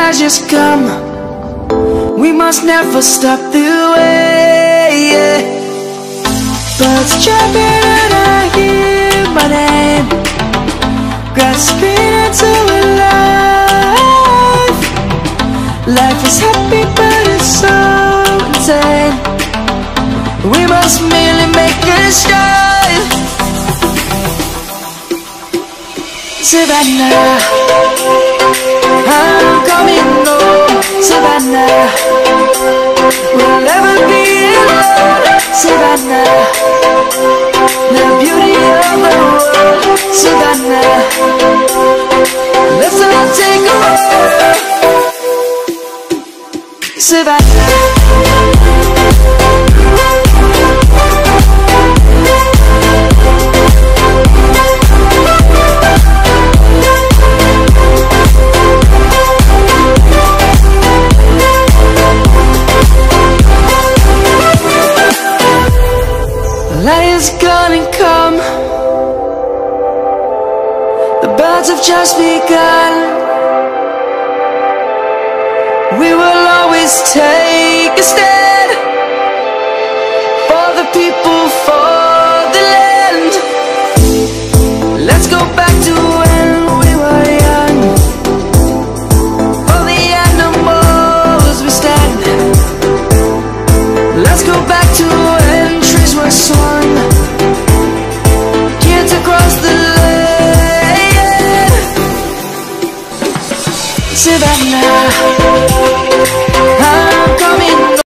pleasures come, we must never stop the way, yeah. Birds chirping and I hear my name, grasping into a life. Life is happy but it's so insane. We must merely make a start. Savannah, I'm coming home. Savannah, we'll never be alone. Savannah, the beauty of the world. Savannah, let's all take a walk. Savannah. Light is gonna come, the birds have just begun. We will always take a stand for the people, for the land. Let's go back to when we were young. For the animals we stand. Let's go back to when trees were swung.